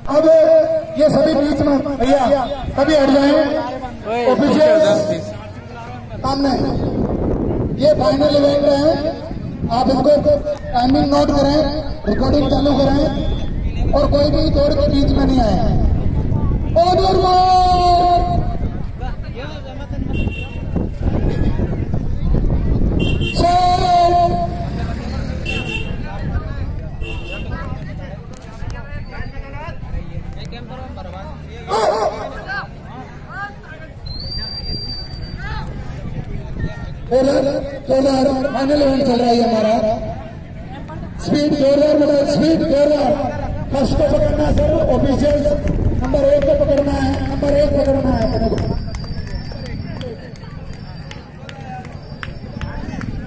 अब ये सभी बीच में भैया सभी हट जाए ऑफिशियल सामने। ये फाइनल इवेंट है, आप इनको टाइमिंग नोट करें, रिकॉर्डिंग चालू करें और कोई भी दौड़ के बीच में नहीं आए। फाइनल इवेंट चल रहा है हमारा। स्पीड जोरदार, मतलब स्पीड जोरदार। फर्स्ट को पकड़ना है सर, ऑफिशियल नंबर 1 को पकड़ना है, नंबर 1 पकड़ना है।